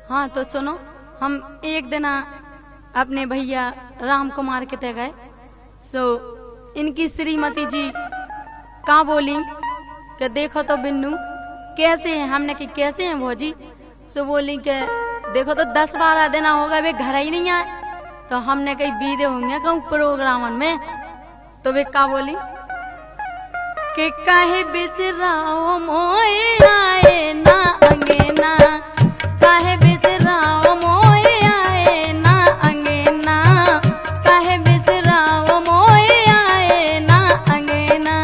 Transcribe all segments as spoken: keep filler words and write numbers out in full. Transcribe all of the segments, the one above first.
हाँ तो सुनो, हम एक दिन अपने भैया राम कुमार के ते गए, सो इनकी श्रीमती जी का बोली कि देखो तो बिन्नू कैसे हैं। हमने कि कैसे हैं भौजी? सो बोली कि देखो तो दस बारह दिन हो गए वे घर ही नहीं आए। तो हमने कहीं बीदे होंगे कहूँ प्रोग्राम में। तो वे का बोली कि काहे बिसराओ मोए आए ना अंगेना, काहे बिसराओ मोए आए ना अंगेना, काहे बिसराओ मोए आए ना अंगेना।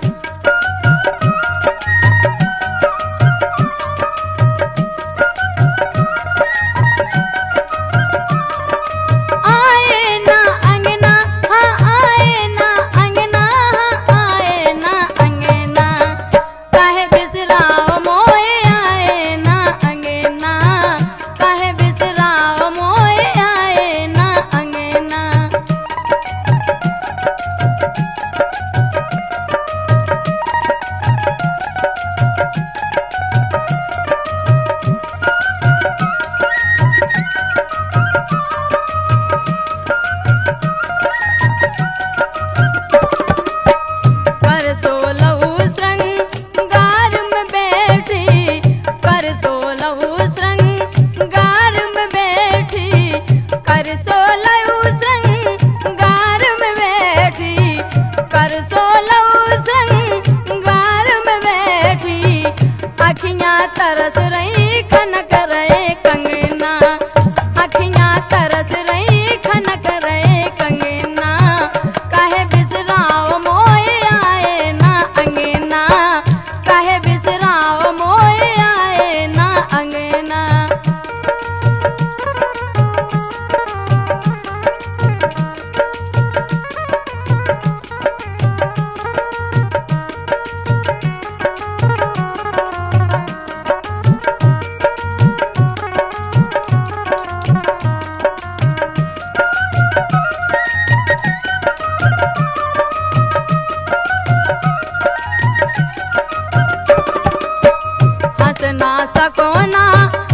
आए ना अंगना, हाँ आए ना अंगना, हाँ आए ना अंगना, काहे बिसराओ मोए आए ना अंगना, काहे बिसराओ मोए आए ना अंगना। कर सोलहु श्रृंगार में बैठी, कर सोलहु श्रृंगार में बैठी, कर सोलहु श्रृंगार में बैठी, कर सोलहु श्रृंगार में बैठी। अखियाँ तरस रही खनक रहे कंगना, अखियाँ तरस रही खनक रहे कंगना, काहे बिसराओ मोए आए ना अंगना, काहे बिसराओ मोए आए ना अंगना। हंस ना सको ना